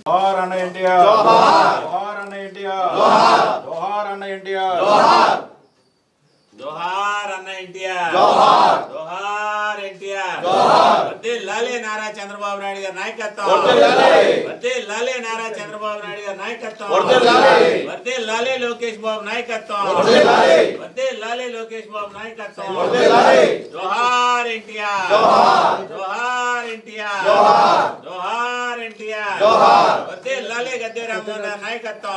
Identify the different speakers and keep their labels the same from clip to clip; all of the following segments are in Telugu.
Speaker 1: जोहार अन्ना एनटीआर जोहार अन्ना एनटीआर जोहार अन्ना एनटीआर
Speaker 2: जोहार अन्ना एनटीआर जोहार एनटीआर वर्धिल्लाले नारा चंद्रबाबु नायडु गारि नायकत्వం वर्धिल्लाले नारा चंद्रबाबु नायडु गारि नायकत्వం वर्धिल्लाले लोकेश बाबु नायकत्వం वर्धिल्लाले लोकेश बाबु नायकत्వం जोहार एनटीआर जोहार एनटीआर जोहार एनटीआर वर्धिल्लाले गद्दे राममोहन नायकत्వం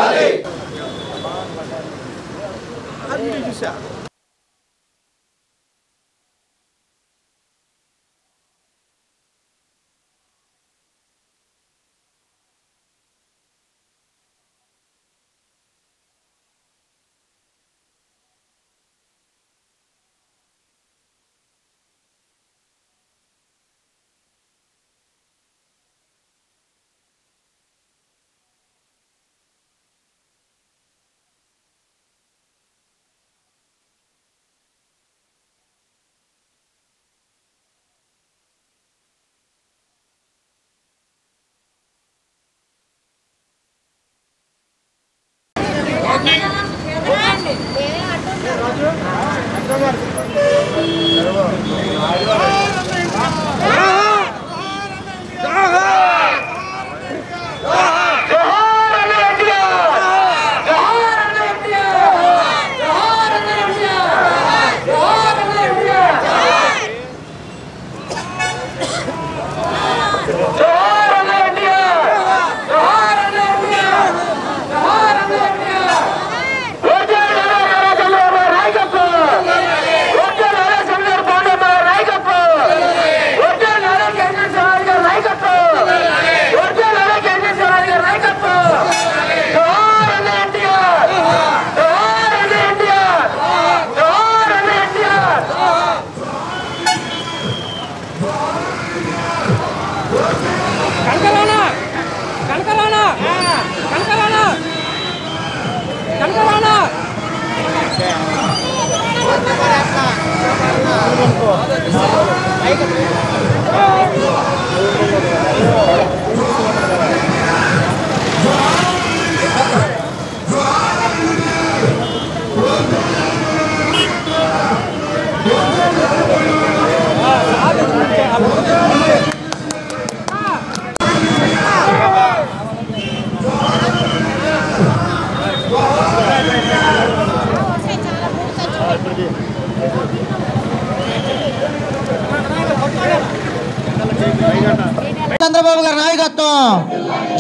Speaker 3: चंद्रबाबु गारि नायकत्వం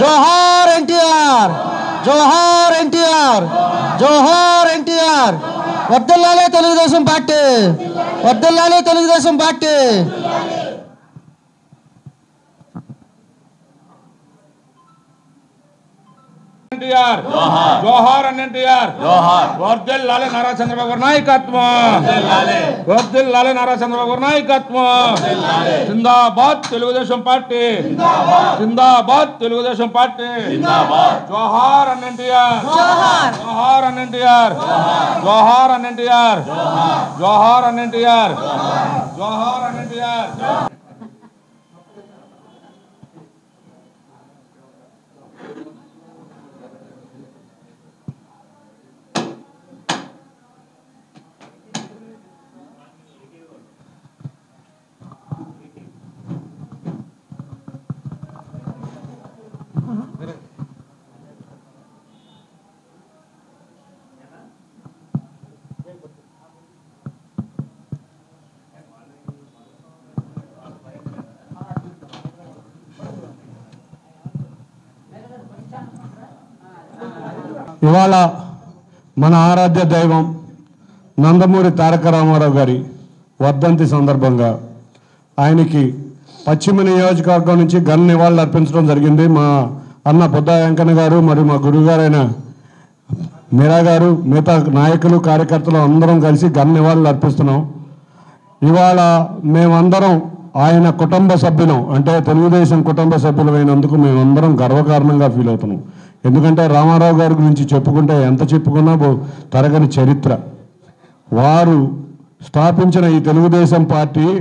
Speaker 3: जोहार एनटीआर जोहार एनटीआर जोहार एनटीआर वर्धिल्लाले तेलुगुदेशं पार्टी वर्धिल्लाले तेलुगुदेशं पार्टी
Speaker 1: एनटीआर जोहार अन्ना एनटीआर वर्धिल्लाले नारा चंद्रबाबु गारि नायकत्వం वर्धिल्लाले नारा चंद्रबाबु गारि नायकत्వం जिंदाबाद तेलुगुदेशं पार्टी जिंदाबाद तेलुगुदेशं पार्टी जोहार अन्ना एनटीआर जोहार अन्ना एनटीआर जोहार अन्ना एनटीआर जोहार अन्ना एनटीआर जोहार अन्ना एनटीआर
Speaker 4: ఇవాళ మన ఆరాధ్య దైవం నందమూరి తారక రామారావు గారి వర్ధంతి సందర్భంగా ఆయనకి పశ్చిమ నియోజకవర్గం నుంచి ఘన నివాళులు అర్పించడం జరిగింది. మా అన్న పొద్దా వెంకన్న గారు మరియు మా గురువుగారైన మీరా గారు మిగతా నాయకులు కార్యకర్తలు అందరం కలిసి ఘన నివాళులు అర్పిస్తున్నాం. ఇవాళ మేమందరం ఆయన కుటుంబ సభ్యులం, అంటే తెలుగుదేశం కుటుంబ సభ్యులమైనందుకు మేమందరం గర్వకారణంగా ఫీల్ అవుతున్నాం. ఎందుకంటే రామారావు గారి గురించి చెప్పుకుంటే ఎంత చెప్పుకున్నా తరగని చరిత్ర. వారు స్థాపించిన ఈ తెలుగుదేశం పార్టీ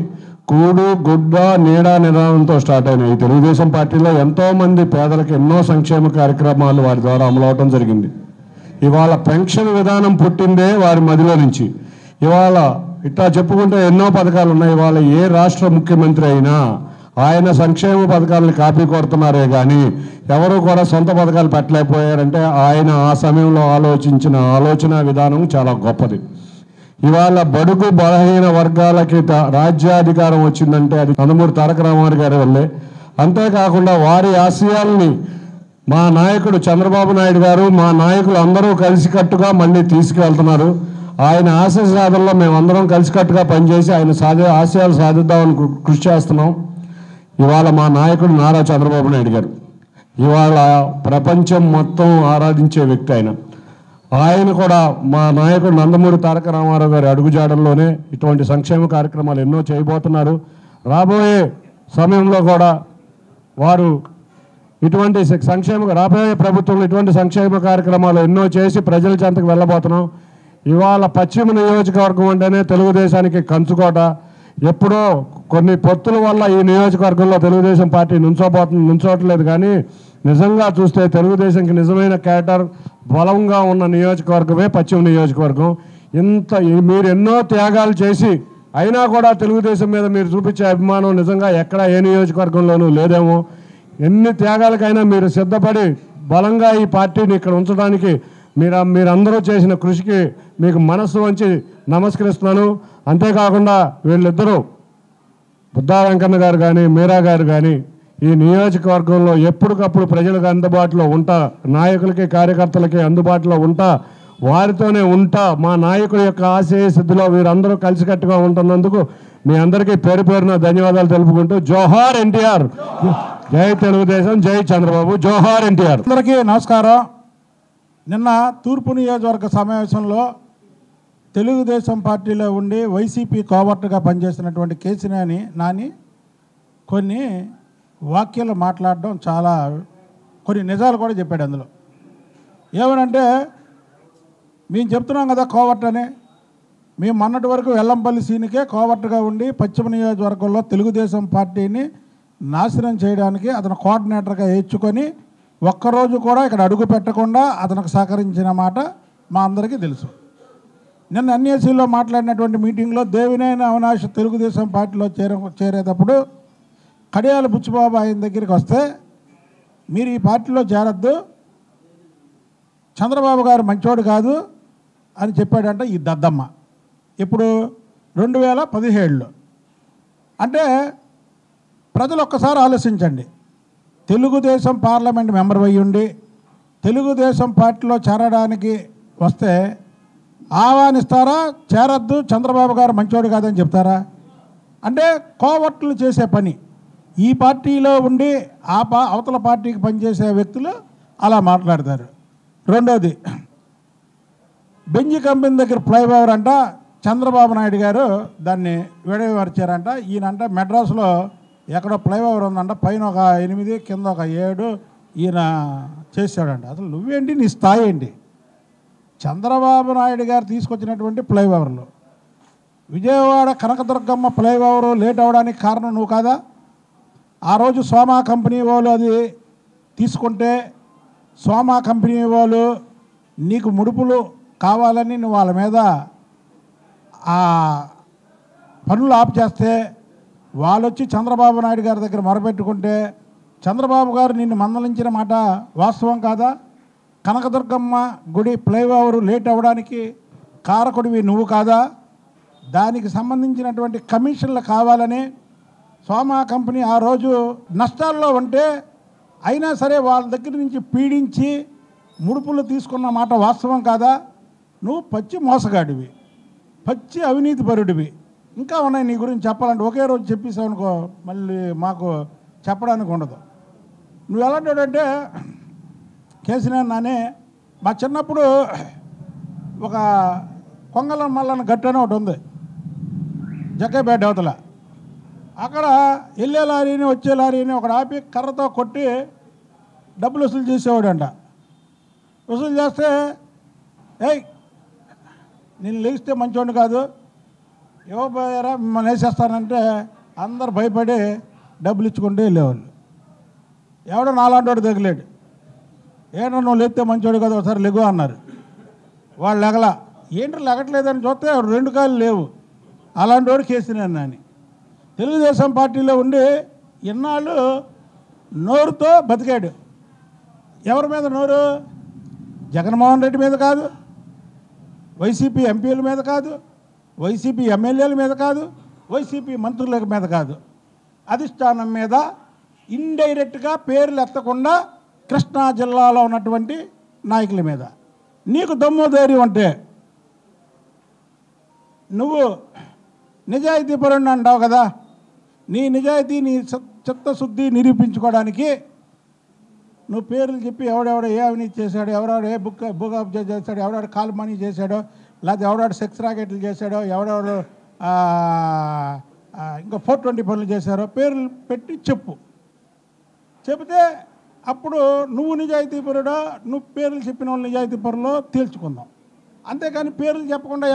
Speaker 4: కూడు గుడ్డ నీడ నిదానంతో స్టార్ట్ అయినాయి. తెలుగుదేశం పార్టీలో ఎంతోమంది పేదలకు ఎన్నో సంక్షేమ కార్యక్రమాలు వారి ద్వారా అమలవటం జరిగింది. ఇవాళ పెన్షన్ విధానం పుట్టిందే వారి మదిలో నుంచి. ఇవాళ ఇట్లా చెప్పుకుంటే ఎన్నో పథకాలు ఉన్నాయి. ఇవాళ ఏ రాష్ట్ర ముఖ్యమంత్రి అయినా ఆయన సంక్షేమ పథకాలను కాపీ కొడుతున్నారే కానీ ఎవరు కూడా సొంత పథకాలు పెట్టలేకపోయారంటే ఆయన ఆ సమయంలో ఆలోచించిన ఆలోచన విధానం చాలా గొప్పది. ఇవాళ బడుగు బలహీన వర్గాలకి రాజ్యాధికారం వచ్చిందంటే అది నందమూరి తారక రామారావు గారి వల్లే. అంతేకాకుండా వారి ఆశయాల్ని మా నాయకుడు చంద్రబాబు నాయుడు గారు, మా నాయకులు అందరూ కలిసికట్టుగా మళ్ళీ తీసుకువెళ్తున్నారు. ఆయన ఆశయ సాధనలో మేమందరం కలిసికట్టుగా పనిచేసి ఆయన ఆశయాలు సాధిద్దామని కృషి చేస్తున్నాం. ఇవాళ మా నాయకుడు నారా చంద్రబాబు నాయుడు గారు ఇవాళ ప్రపంచం మొత్తం ఆరాధించే వ్యక్తి ఆయన కూడా మా నాయకుడు నందమూరి తారక రామారావు గారి అడుగుజాడల్లోనే ఇటువంటి సంక్షేమ కార్యక్రమాలు ఎన్నో చేయబోతున్నారు. రాబోయే సమయంలో కూడా వారు ఇటువంటి రాబోయే ప్రభుత్వంలో ఇటువంటి సంక్షేమ కార్యక్రమాలు ఎన్నో చేసి ప్రజల చెంతకు వెళ్ళబోతున్నాం. ఇవాళ పశ్చిమ నియోజకవర్గం అంటేనే తెలుగుదేశానికి కంచుకోట. ఎప్పుడో కొన్ని పొత్తుల వల్ల ఈ నియోజకవర్గంలో తెలుగుదేశం పార్టీ నుంచోట్లేదు కానీ నిజంగా చూస్తే తెలుగుదేశంకి నిజమైన క్యాటర్ బలంగా ఉన్న నియోజకవర్గమే పశ్చిమ నియోజకవర్గం. మీరు ఎన్నో త్యాగాలు చేసి అయినా కూడా తెలుగుదేశం మీద మీరు చూపించే అభిమానం నిజంగా ఎక్కడ ఏ నియోజకవర్గంలోనూ లేదేమో. ఎన్ని త్యాగాలకైనా మీరు సిద్ధపడి బలంగా ఈ పార్టీని ఇక్కడ ఉంచడానికి మీరందరూ చేసిన కృషికి మీకు మనస్సు వంచి నమస్కరిస్తున్నాను. అంతేకాకుండా వీళ్ళిద్దరూ బుద్ధా వెంకన్న గారు కానీ మీరా గారు కానీ ఈ నియోజకవర్గంలో ఎప్పటికప్పుడు ప్రజలకు అందుబాటులో ఉంటా, నాయకులకి కార్యకర్తలకి అందుబాటులో ఉంటా, వారితోనే ఉంటా. మా నాయకుడి యొక్క ఆశయ సిద్ధిలో వీరందరూ కలిసికట్టుగా ఉంటున్నందుకు మీ అందరికీ పేరు పేరున ధన్యవాదాలు తెలుపుకుంటూ జోహార్ ఎన్టీఆర్, జై తెలుగుదేశం, జై చంద్రబాబు, జోహార్ ఎన్టీఆర్.
Speaker 5: అందరికీ నమస్కారం. నిన్న తూర్పు నియోజకవర్గ సమావేశంలో తెలుగుదేశం పార్టీలో ఉండి వైసీపీ కోవర్టుగా పనిచేస్తున్నటువంటి కేసినేని నాని కొన్ని వాక్యాలు మాట్లాడడం చాలా కొన్ని నిజాలు కూడా చెప్పాడు. అందులో ఏమనంటే మేము చెప్తున్నాం కదా కోవర్ట్ అని, మేము మొన్నటి వరకు వెల్లంపల్లి సీనికే కోవర్టుగా ఉండి పశ్చిమ నియోజకవర్గంలో తెలుగుదేశం పార్టీని నాశనం చేయడానికి అతను కోఆర్డినేటర్గా ఎంచుకొని ఒక్కరోజు కూడా ఇక్కడ అడుగు పెట్టకుండా అతనికి సహకరించిన మాట మా అందరికీ తెలుసు. నిన్న ఎన్ఏసీలో మాట్లాడినటువంటి మీటింగ్లో దేవినేని అవినాష్ తెలుగుదేశం పార్టీలో చేరేటప్పుడు కడియాల బుచ్చిబాబు ఆయన దగ్గరికి వస్తే మీరు ఈ పార్టీలో చేరద్దు, చంద్రబాబు గారు మంచోడు కాదు అని చెప్పాడంట ఈ దద్దమ్మ. ఇప్పుడు 2017లో. అంటే ప్రజలు ఒక్కసారి ఆలోచించండి, తెలుగుదేశం పార్లమెంట్ మెంబర్ అయ్యి ఉండి తెలుగుదేశం పార్టీలో చేరడానికి వస్తే ఆహ్వానిస్తారా? చేరద్దు, చంద్రబాబు గారు మంచోడు కాదని చెప్తారా? అంటే కోవర్టులు చేసే పని. ఈ పార్టీలో ఉండి అవతల పార్టీకి పనిచేసే వ్యక్తులు అలా మాట్లాడతారు. రెండోది, బెంజి కంపెనీ దగ్గర ఫ్లైఓవర్ అంట చంద్రబాబు నాయుడు గారు దాన్ని విడమర్చారంట. ఈయనంట మెడ్రాస్లో ఎక్కడో ఫ్లైఓవర్ ఉందంట, పైన ఒక 8 కింద ఒక 7 ఈయన చేశాడంట. అసలు నువ్వేంటి, నీ స్థాయి ఏంటి? చంద్రబాబు నాయుడు గారు తీసుకొచ్చినటువంటి ఫ్లైఓవర్లు, విజయవాడ కనకదుర్గమ్మ ఫ్లైఓవర్ లేట్ అవ్వడానికి కారణం నువ్వు కాదా? ఆ రోజు సోమా కంపెనీ వాళ్ళు అది తీసుకుంటే సోమా కంపెనీ వాళ్ళు నీకు ముడుపులు కావాలని నువ్వు వాళ్ళ మీద ఆ పనులు ఆపు చేస్తే వాళ్ళు వచ్చి చంద్రబాబు నాయుడు గారి దగ్గర మొరపెట్టుకుంటే చంద్రబాబు గారు నిన్ను మందలించిన మాట వాస్తవం కాదా? కనకదుర్గమ్మ గుడి ఫ్లైఓవర్ లేట్ అవ్వడానికి కారకుడివి నువ్వు కాదా? దానికి సంబంధించినటువంటి కమిషన్లు కావాలని సోమా కంపెనీ ఆ రోజు నష్టాల్లో ఉంటే అయినా సరే వాళ్ళ దగ్గర నుంచి పీడించి ముడుపులు తీసుకున్న మాట వాస్తవం కాదా? నువ్వు పచ్చి మోసగాడివి, పచ్చి అవినీతిపరుడివి. ఇంకా ఉన్నాయి నీ గురించి చెప్పాలంటే, ఒకే రోజు చెప్పేసావు అనుకో మళ్ళీ మాకు చెప్పడానికి ఉండదు. నువ్వు ఎలాంటాడంటే కేసినేని నాని, మా చిన్నప్పుడు ఒక కొంగలం మల్లన్న గట్టు అని ఒకటి ఉంది జగ్గైపేట అవతల. అక్కడ వెళ్ళే లారీని వచ్చే లారీని ఒకడు ఆపి కర్రతో కొట్టి డబ్బులు వసూలు చేసేవాడంట. వసూలు చేస్తే ఏయ్ నేను లేస్తే మంచివాడిని కాదు, ఇవ్వబోయారా మిమ్మల్ని వేసేస్తానంటే అందరు భయపడి డబ్బులు ఇచ్చుకుంటే వెళ్ళేవాళ్ళు. ఎవడో నాలాంటి తగిలాడు, ఏంటో నువ్వు లేస్తే మంచోడు కదా ఒకసారి లెగు అన్నారు. వాళ్ళు లెగల, ఏంటో లెగట్లేదని చూస్తే 2 కాళ్ళు లేవు, అలాంటి వాడు కేసీఆర్ అని. తెలుగుదేశం పార్టీలో ఉండి ఇన్నాళ్ళు నోరుతో బతికాడు. ఎవరి మీద నోరు? జగన్మోహన్ రెడ్డి మీద కాదు, వైసీపీ ఎంపీల మీద కాదు, వైసీపీ ఎమ్మెల్యేల మీద కాదు, వైసీపీ మంత్రుల మీద కాదు, అధిష్టానం మీద ఇండైరెక్ట్గా పేర్లు ఎత్తకుండా కృష్ణా జిల్లాలో ఉన్నటువంటి నాయకుల మీద. నీకు దమ్ము ధైర్యం అంటే నువ్వు నిజాయితీపరుణ్ణి అంటావు కదా, నీ నిజాయితీ నీ చిత్తశుద్ధి నిరూపించుకోవడానికి నువ్వు పేర్లు చెప్పి ఎవడెవడో ఏ అవినీతి చేశాడో, ఎవడెవడో ఏ బుక్ అప్ చేశాడో, ఎవడెవడో కాల్ మనీ చేశాడో, లేకపోతే ఎవడెవడో సెక్స్ రాకెట్లు చేశాడో, ఎవడెవడో ఇంకా 420 పనులు చేశారో పేర్లు పెట్టి చెప్తే అప్పుడు నువ్వు నిజాయితీపరుడో, నువ్వు పేర్లు చెప్పిన వాళ్ళు నిజాయితీపరులో తేల్చుకుందాం. అంతేకాని పేర్లు చెప్పకుండా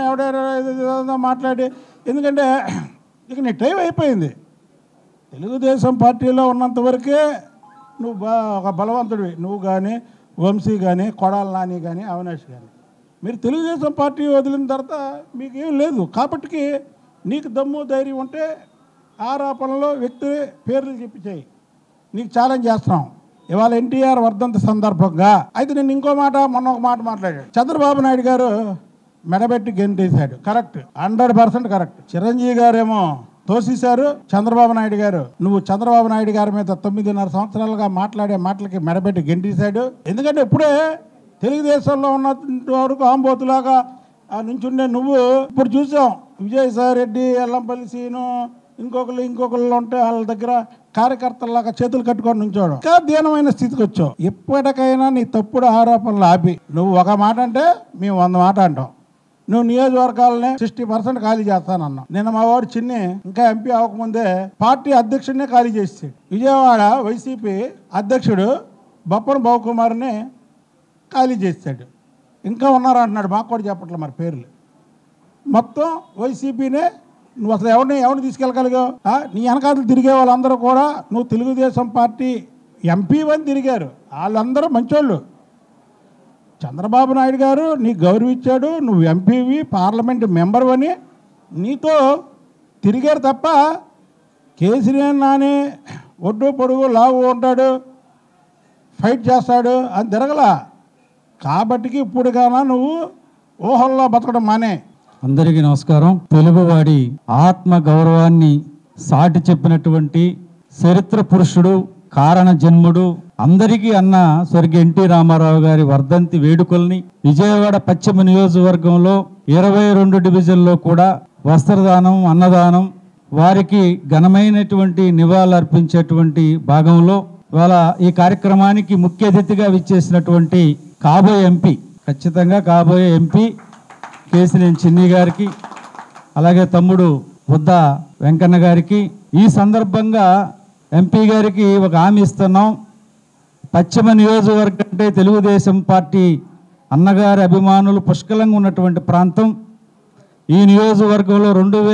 Speaker 5: ఎవడెవడో మాట్లాడి, ఎందుకంటే ఇక నీ టైం అయిపోయింది. తెలుగుదేశం పార్టీలో ఉన్నంతవరకే నువ్వు ఒక బలవంతుడివి, నువ్వు కానీ, వంశీ కానీ, కొడాల నాని కానీ, అవినాష్ కానీ. మీరు తెలుగుదేశం పార్టీ వదిలిన తర్వాత మీకు ఏం లేదు. కాబట్టి నీకు దమ్ము ధైర్యం ఉంటే ఆరోపణలో వ్యక్తి పేర్లు చెప్పి చేయి, నీకు ఛాలెంజ్ చేస్తున్నాం. ఇవాళ ఎన్టీఆర్ వర్ధంతి సందర్భంగా అయితే నేను ఇంకో మాట, మొన్న ఒక మాట మాట్లాడాడు. చంద్రబాబు నాయుడు గారు మెడబెట్టి గెంటేశాడు, కరెక్ట్, 100% కరెక్ట్. చిరంజీవి గారేమో తోసేశారు. చంద్రబాబు నాయుడు గారు, నువ్వు చంద్రబాబు నాయుడు గారి మీద 9.5 సంవత్సరాలుగా మాట్లాడే మాటలకి మెడబెట్టి గెంటేశాడు. ఎందుకంటే ఇప్పుడే తెలుగుదేశంలో ఉన్నంత వరకు ఆంబోతులాగా నుంచుండే నువ్వు ఇప్పుడు చూసాం. విజయసాయి రెడ్డి, ఎల్లంపల్లి సీను, ఇంకొకళ్ళు ఉంటే వాళ్ళ దగ్గర కార్యకర్తల్లాగా చేతులు కట్టుకొని నుంచోడు. ఇంకా దీనమైన స్థితికి వచ్చావు. ఎప్పటికైనా నీ తప్పుడు ఆరోపణలు ఆపి, నువ్వు ఒక మాట అంటే మేము 100 మాట అంటాం. నువ్వు నియోజకవర్గాలనే 60% ఖాళీ చేస్తానన్నావు. నిన్న మా వాడు చిన్ని ఇంకా ఎంపీ అవ్వకముందే పార్టీ అధ్యక్షుడినే ఖాళీ చేసాడు. విజయవాడ వైసీపీ అధ్యక్షుడు బొప్పన బాబుకుమార్ని ఖాళీ చేశాడు. ఇంకా ఉన్నారు అంటున్నాడు, మాకు కూడా చెప్పట్లే మరి పేర్లు. మొత్తం వైసీపీనే. నువ్వు అసలు ఎవరిని తీసుకెళ్ళగలిగావు? నీ వెనకాతలు తిరిగే వాళ్ళందరూ కూడా నువ్వు తెలుగుదేశం పార్టీ ఎంపీ అని తిరిగారు. వాళ్ళందరూ మంచోళ్ళు. చంద్రబాబు నాయుడు గారు నీకు గౌరవించాడు, నువ్వు ఎంపీవి, పార్లమెంట్ మెంబర్ అని నీతో తిరిగారు తప్ప కేసీఆర్ నాని ఒడ్డు పొడుగు లావు ఉంటాడు, ఫైట్ చేస్తాడు అని తిరగలా. కాబట్టికి ఇప్పుడు కానా నువ్వు ఊహల్లో బతకడం మానే.
Speaker 6: అందరికీ నమస్కారం. తెలుగువాడి ఆత్మ గౌరవాన్ని సాటి చెప్పినటువంటి చరిత్ర పురుషుడు, కారణ జన్ముడు, అందరికీ అన్న స్వర్గీయ ఎన్టీ రామారావు గారి వర్ధంతి వేడుకల్ని విజయవాడ పశ్చిమ నియోజకవర్గంలో 22 డివిజన్లో కూడా వస్త్రదానం, అన్నదానం, వారికి ఘనమైనటువంటి నివాళులర్పించేటువంటి భాగంలో ఇవాళ ఈ కార్యక్రమానికి ముఖ్య అతిథిగా విచ్చేసినటువంటి కాబోయే ఎంపీ, ఖచ్చితంగా కాబోయే ఎంపీ కేసినేని చిన్ని గారికి, అలాగే తమ్ముడు బుద్ధ వెంకన్న గారికి ఈ సందర్భంగా ఎంపీ గారికి ఒక హామీ ఇస్తున్నాం. పశ్చిమ నియోజకవర్గం అంటే తెలుగుదేశం పార్టీ అన్నగారి అభిమానులు పుష్కలంగా ఉన్నటువంటి ప్రాంతం. ఈ నియోజకవర్గంలో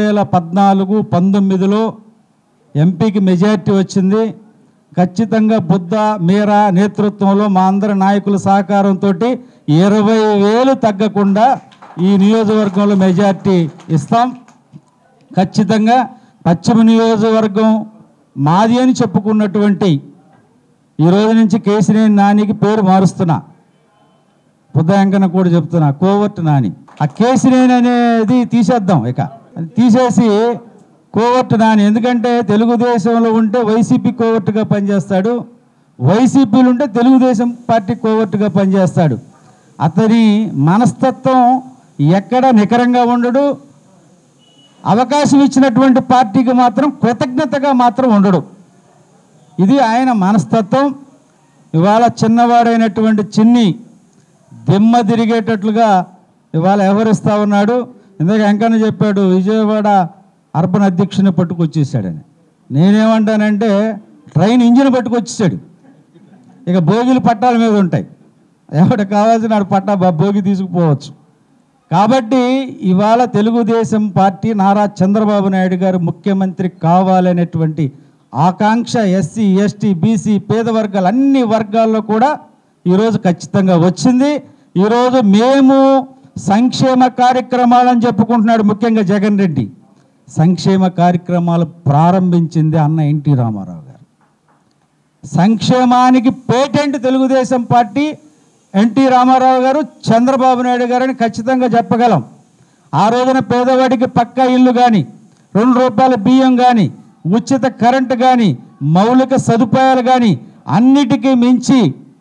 Speaker 6: 2014-19లో ఎంపీకి మెజార్టీ వచ్చింది. ఖచ్చితంగా బుద్ధ మీరా నేతృత్వంలో మా అందరి నాయకుల సహకారంతో 20,000 తగ్గకుండా ఈ నియోజకవర్గంలో మెజార్టీ ఇస్తాం. ఖచ్చితంగా పశ్చిమ నియోజకవర్గం మాది అని చెప్పుకున్నటువంటి ఈ రోజు నుంచి కేసినేని నానికి పేరు మారుస్తున్నా, బుద్ధ వెంకన్న కూడా చెప్తున్నా, కోవర్ట్ నాని. ఆ కేసినేని అనేది తీసేద్దాం, ఇక తీసేసి కోవర్ట్ నాని. ఎందుకంటే తెలుగుదేశంలో ఉంటే వైసీపీ కోవర్ట్గా పనిచేస్తాడు, వైసీపీలు ఉంటే తెలుగుదేశం పార్టీ కోవర్ట్గా పనిచేస్తాడు. అతని మనస్తత్వం ఎక్కడ నికరంగా ఉండడు, అవకాశం ఇచ్చినటువంటి పార్టీకి మాత్రం కృతజ్ఞతగా మాత్రం ఉండడు. ఇది ఆయన మనస్తత్వం. ఇవాళ చిన్నవాడైనటువంటి చిన్ని దిమ్మ తిరిగేటట్లుగా ఇవాళ వ్యవహరిస్తూ ఉన్నాడు. ఇందాక వెంకన్న చెప్పాడు విజయవాడ అర్బన్ అధ్యక్షుని పట్టుకొచ్చేసాడని. నేనేమంటానంటే ట్రైన్ ఇంజిన్ పట్టుకొచ్చేసాడు. ఇక భోగిలు పట్టాల మీద ఉంటాయి, ఎవరికి కావాల్సిన పట్టా భోగి తీసుకుపోవచ్చు. కాబట్టి ఇవాళ తెలుగుదేశం పార్టీ నారా చంద్రబాబు నాయుడు గారు ముఖ్యమంత్రి కావాలనేటువంటి ఆకాంక్ష ఎస్సీ ఎస్టీ బీసీ పేద వర్గాలు అన్ని వర్గాల్లో కూడా ఈరోజు ఖచ్చితంగా వచ్చింది. ఈరోజు మేము సంక్షేమ కార్యక్రమాలని చెప్పుకుంటున్నాడు ముఖ్యంగా జగన్ రెడ్డి. సంక్షేమ కార్యక్రమాలు ప్రారంభించింది అన్న ఎన్టీ రామారావు గారు. సంక్షేమానికి patent Telugu Desam party NT Rama Rao garu, Chandrababu Naidu గారని ఖచ్చితంగా చెప్పగలం. ఆ రోజున పేదవాడికి పక్కా ఇల్లు కానీ, 2 రూపాయల బియ్యం కానీ, ఉచిత కరెంటు కానీ, మౌలిక సదుపాయాలు కానీ అన్నిటికీ మించి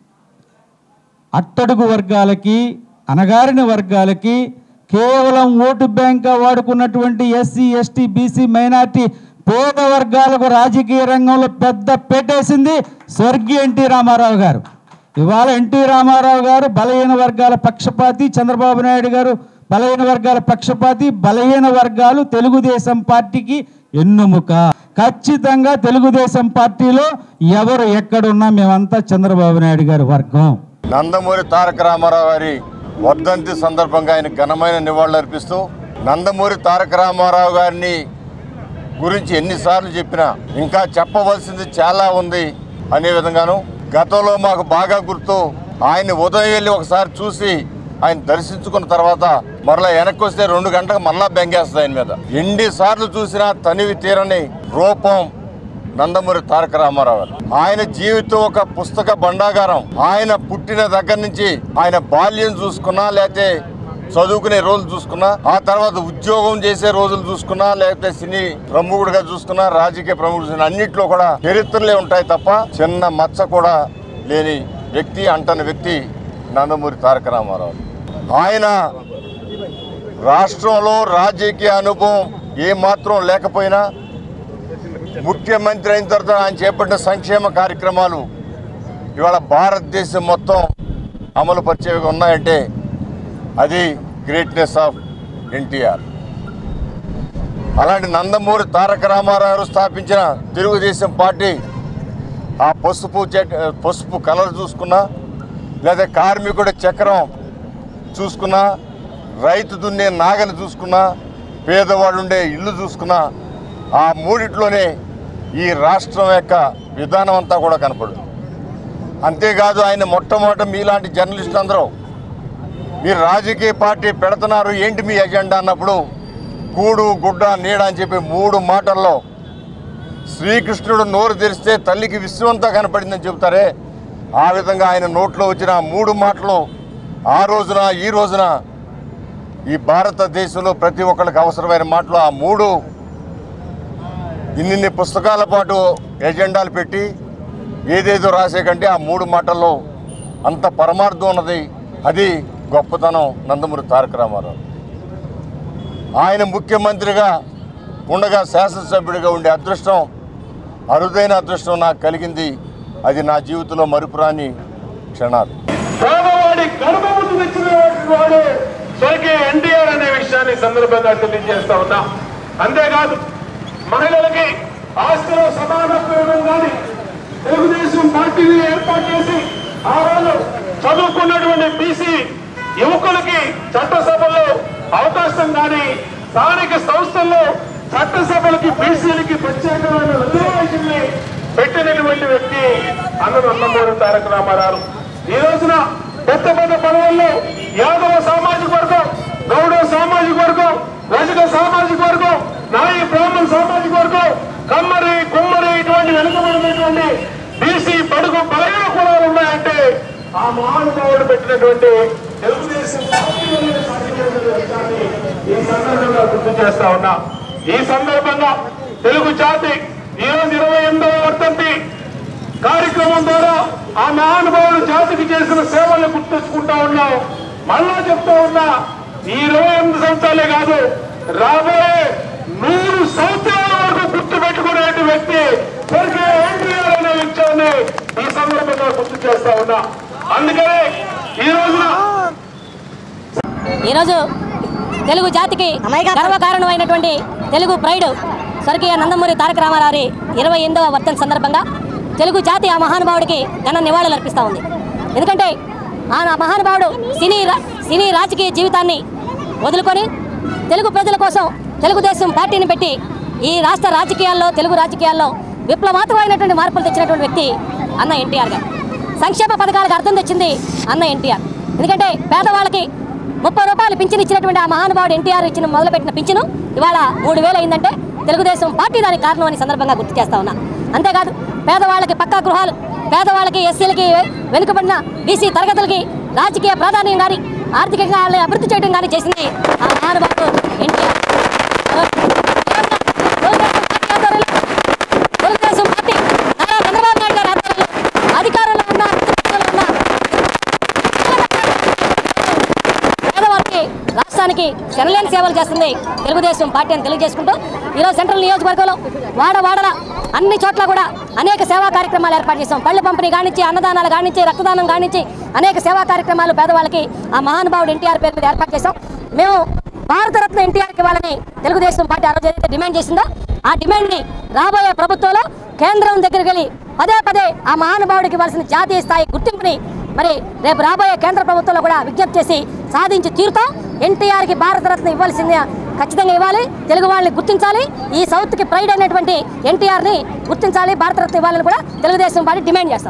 Speaker 6: అట్టడుగు వర్గాలకి, అణగారిన వర్గాలకి కేవలం ఓటు బ్యాంక్గా వాడుకున్నటువంటి ఎస్సీ ఎస్టీ బీసీ మైనార్టీ పేద వర్గాలకు రాజకీయ రంగంలో పెద్ద పెట్టేసింది స్వర్గీయ ఎన్టీ రామారావు గారు. ఇవాళ ఎన్టీ రామారావు గారు బలహీన వర్గాల పక్షపాతి, చంద్రబాబు నాయుడు గారు బలహీన వర్గాల పక్షపాతి. బలహీన వర్గాలు తెలుగుదేశం పార్టీకి ఎన్నుముక. ఖచ్చితంగా తెలుగుదేశం పార్టీలో ఎవరు ఎక్కడున్నా మేమంతా చంద్రబాబు నాయుడు గారి వర్గం.
Speaker 7: నందమూరి తారక రామారావు గారి వర్ధంతి సందర్భంగా ఆయన ఘనమైన నివాళులర్పిస్తూ, నందమూరి తారక రామారావు గారిని గురించి ఎన్నిసార్లు చెప్పినా ఇంకా చెప్పవలసింది చాలా ఉంది అనే విధంగాను, గతంలో మాకు బాగా గుర్తు ఆయన్ని ఉదయం వెళ్ళి ఒకసారి చూసి ఆయన దర్శించుకున్న తర్వాత మరలా వెనక్కి వస్తే 2 గంటలకు మరలా బెంగేస్తుంది ఆయన మీద. ఎన్నిసార్లు చూసినా తనివి తీరని రూపం నందమూరి తారక రామారావు గారు. ఆయన జీవితం ఒక పుస్తక భండాగారం. ఆయన పుట్టిన దగ్గర నుంచి ఆయన బాల్యం చూసుకున్నా, లేకపోతే చదువుకునే రోజులు చూసుకున్నా, ఆ తర్వాత ఉద్యోగం చేసే రోజులు చూసుకున్నా, లేకపోతే సినీ ప్రముఖుడిగా చూసుకున్నా, రాజకీయ ప్రముఖుడు, అన్నింటిలో కూడా చరిత్రలే ఉంటాయి తప్ప చిన్న మచ్చ కూడా లేని వ్యక్తి, అంటని వ్యక్తి నందమూరి తారక రామారావు. ఆయన రాష్ట్రంలో రాజకీయ అనుభవం ఏమాత్రం లేకపోయినా ముఖ్యమంత్రి అయిన తర్వాత ఆయన చేపట్టిన సంక్షేమ కార్యక్రమాలు ఇవాళ భారతదేశం మొత్తం అమలు పరిచేవి ఉన్నాయంటే అది గ్రేట్నెస్ ఆఫ్ ఎన్టీఆర్. అలాంటి నందమూరి తారక రామారావు స్థాపించిన తెలుగుదేశం పార్టీ ఆ పసుపు కలర్ చూసుకున్నా, లేదా కార్మికుడి చక్రం చూసుకున్నా, రైతు దున్నే నాగలి చూసుకున్నా, పేదవాడు ఉండే ఇల్లు చూసుకున్నా, ఆ మూడిట్లోనే ఈ రాష్ట్రం యొక్క విధానం అంతా కూడా కనపడుతుంది. అంతేకాదు ఆయన మొట్టమొదట మీలాంటి జర్నలిస్టులు అందరూ మీరు రాజకీయ పార్టీ పెడుతున్నారు, ఏంటి మీ ఎజెండా అన్నప్పుడు కూడు గుడ్డ నీడ అని చెప్పి 3 మాటల్లో శ్రీకృష్ణుడు నోరు తెరిస్తే తల్లికి విశ్వమంతా కనపడిందని చెబుతారే, ఆ విధంగా ఆయన నోట్లో వచ్చిన 3 మాటలు ఆ రోజున ఈ రోజున ఈ భారతదేశంలో ప్రతి ఒక్కరికి అవసరమైన మాటలు ఆ 3 ఇన్ని పుస్తకాల పాటు ఎజెండాలు పెట్టి ఏదేదో రాసే కంటే ఆ 3 మాటల్లో అంత పరమార్థం ఉన్నది. అది గొప్పతనం నందమూరి తారక రామారావు. ఆయన ముఖ్యమంత్రిగా ఉండగా శాసనసభ్యుడిగా ఉండే అదృష్టం, అరుదైన అదృష్టం నాకు కలిగింది. అది నా జీవితంలో మరుపురాని క్షణాలు.
Speaker 8: పేదవాడి గర్భమును తెచ్చినటువంటి వాడు స్వర్గీయ ఎన్టీఆర్ అనే విషయాన్ని సందర్భంగా తెలియజేస్తా ఉన్నా. అంతేకాదు మహిళలకి ఆస్తిలో సమానత్వం కానీ తెలుగుదేశం పార్టీని ఏర్పాటు చేసి ఆ రోజు చదువుకున్నటువంటి బీసీ యువకులకి చట్టసభలో అవకాశం కానీ, స్థానిక సంస్థల్లో చట్టసభలకి బీసీలకి ప్రత్యేకమైన రిజర్వేషన్ని పెట్టినటువంటి వ్యక్తి నందమూరి తారక రామారావు. ఈ రోజున పెద్ద పెద్ద పదవుల్లో యాదవ సామాజిక వర్గం, గౌడ సామాజిక వర్గం, రజక సామాజిక వర్గం, నాయి బ్రాహ్మణ సామాజిక వర్గం, కమ్మరి కుమ్మరి ఇటువంటి వెనుకబడినటువంటి బీసీ బడుగు బలహీన కులాలు ఉన్నాయంటే ఆ మహానుభావుడు పెట్టినటువంటి తెలుగుదేశం ఈ సందర్భంగా గుర్తు చేస్తా ఉన్నా. ఈ సందర్భంగా తెలుగు జాతి ఈ రోజు 28వ వర్ధంతి కార్యక్రమం ద్వారా ఆ మహానుభావుడు జాతికి చేసిన సేవలను గుర్తుంచుకుంటా ఉన్నాం. మళ్ళా చెప్తా ఉన్నా, ఈ 28 సంవత్సరాలే కాదు, రాబోయే 100 సంవత్సరాల వరకు గుర్తు పెట్టుకునే వ్యక్తి స్వర్గీయ ఎన్టీఆర్ అనే విషయాన్ని ఈ సందర్భంగా గుర్తు చేస్తా ఉన్నా. అందుకనే
Speaker 9: ఈరోజు తెలుగు జాతికి గర్వకారణమైనటువంటి తెలుగు ప్రైడ్ స్వర్గీయ నందమూరి తారక రామారావు 28వ వర్ధంతి సందర్భంగా తెలుగు జాతి ఆ మహానుభావుడికి ఘన నివాళులు అర్పిస్తూ ఉంది. ఎందుకంటే ఆ మహానుభావుడు సినీ రాజకీయ జీవితాన్ని వదులుకొని తెలుగు ప్రజల కోసం తెలుగుదేశం పార్టీని పెట్టి ఈ రాష్ట్ర రాజకీయాల్లో తెలుగు రాజకీయాల్లో విప్లవాత్మకమైనటువంటి మార్పులు తెచ్చినటువంటి వ్యక్తి అన్న ఎన్టీఆర్ గారు. సంక్షేమ పథకాలకు అర్థం తెచ్చింది అన్న ఎన్టీఆర్. ఎందుకంటే పేదవాళ్ళకి 30 రూపాయలు పింఛను ఇచ్చినటువంటి ఆ మహానుభావుడు ఎన్టీఆర్ ఇచ్చిన మొదలుపెట్టిన పింఛను ఇవాళ 3000 అయిందంటే తెలుగుదేశం పార్టీ దానికి కారణం అని సందర్భంగా గుర్తు చేస్తా ఉన్నా. అంతేకాదు పేదవాళ్ళకి పక్కా గృహాలు, పేదవాళ్ళకి ఎస్సీలకి వెనుకబడిన బీసీ తరగతులకి రాజకీయ ప్రాధాన్యం కానీ ఆర్థికంగా వాళ్ళని అభివృద్ధి చేయడం కానీ చేసింది ఆ మహానుభావుడు ఎన్టీఆర్. తెలుగుదేశం పార్టీ నారా చంద్రబాబు నాయుడు గారి ఆధ్వర్యంలో అధికారంలో ఉన్న పేదవారికి రాష్ట్రానికి శనలేని సేవలు చేస్తుంది తెలుగుదేశం పార్టీ అని తెలియజేసుకుంటూ ఈరోజు సెంట్రల్ నియోజకవర్గంలో వాడవాడల అన్ని చోట్ల కూడా అనేక సేవా కార్యక్రమాలు ఏర్పాటు చేస్తాం. పళ్ళు పంపిణీ కానించి, అన్నదానాలు కానించి, రక్తదానం కానించి అనేక సేవా కార్యక్రమాలు పేదవాళ్ళకి ఆ మహానుభావుడు ఎన్టీఆర్ పేరు మీద ఏర్పాటు చేస్తాం. మేము భారతరత్న ఎన్టీఆర్కి వాళ్ళని తెలుగుదేశం పార్టీ ఆ రోజు ఏదైతే డిమాండ్ చేసిందో ఆ డిమాండ్ని రాబోయే ప్రభుత్వంలో కేంద్రం దగ్గరికి వెళ్ళి పదే ఆ మహానుభావుడికి ఇవ్వాల్సిన జాతీయ స్థాయి గుర్తింపుని మరి రేపు రాబోయే కేంద్ర ప్రభుత్వంలో కూడా విజ్ఞప్తి చేసి సాధించి తీరుతాం. ఎన్టీఆర్కి భారతరత్న ఇవ్వాల్సిందే ఖచ్చితంగా ఇవ్వాలి. తెలుగు వాళ్ళని గుర్తించాలి. ఈ సౌత్కి ప్రైడ్ అయినటువంటి ఎన్టీఆర్ని గుర్తించాలి, భారతరత్న ఇవ్వాలని కూడా తెలుగుదేశం పార్టీ డిమాండ్ చేస్తాం.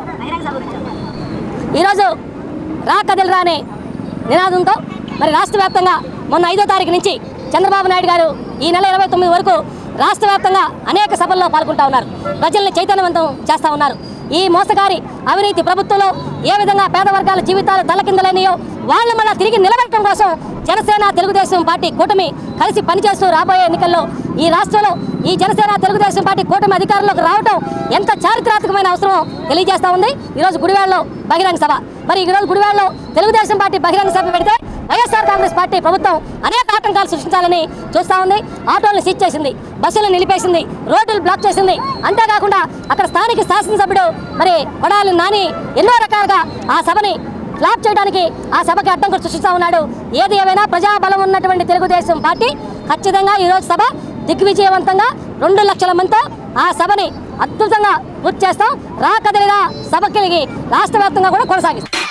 Speaker 9: ఈరోజు రా కదిలిరా అనే నినాదంతో మరి రాష్ట్ర వ్యాప్తంగా మొన్న 5వ తారీఖు నుంచి చంద్రబాబు నాయుడు గారు ఈ నెల 29 వరకు రాష్ట్ర వ్యాప్తంగా అనేక సభల్లో పాల్గొంటూ ఉన్నారు. ప్రజల్ని చైతన్యవంతం చేస్తూ ఉన్నారు. ఈ మోసగారి అవినీతి ప్రభుత్వంలో ఏ విధంగా పేద వర్గాల జీవితాలు తలకిందలేనియో వాళ్ళు మళ్ళీ తిరిగి నిలబెట్టడం కోసం జనసేన తెలుగుదేశం పార్టీ కూటమి కలిసి పనిచేస్తూ రాబోయే ఎన్నికల్లో ఈ రాష్ట్రంలో ఈ జనసేన తెలుగుదేశం పార్టీ కూటమి అధికారంలోకి రావడం ఎంత చారిత్రాత్మకమైన అవసరమో తెలియజేస్తూ ఉంది. ఈరోజు గుడివాడలో బహిరంగ సభ. మరి ఈరోజు గుడివాడలో తెలుగుదేశం పార్టీ బహిరంగ సభ పెడితే వైఎస్ఆర్ కాంగ్రెస్ పార్టీ ప్రభుత్వం అనేక ఆటంకాలు సృష్టించాలని చూస్తూ ఉంది. ఆటోలను సీజ్ చేసింది, బస్సులను నిలిపేసింది, రోడ్లు బ్లాక్ చేసింది. అంతేకాకుండా అక్కడ స్థానిక శాసనసభ్యుడు మరి కొడాలి నాని ఎన్నో రకాలుగా ఆ సభని ఫ్లాప్ చేయడానికి ఆ సభకి అడ్డంకులు సృష్టిస్తూ ఉన్నాడు. ఏది ఏమైనా ప్రజాబలం ఉన్నటువంటి తెలుగుదేశం పార్టీ ఖచ్చితంగా ఈరోజు సభ దిగ్విజయవంతంగా 2 లక్షల మందితో ఆ సభని అద్భుతంగా పూర్తి చేస్తాం. రా కదిలిరా సభకి రాష్ట్ర వ్యాప్తంగా కూడా కొనసాగిస్తాం.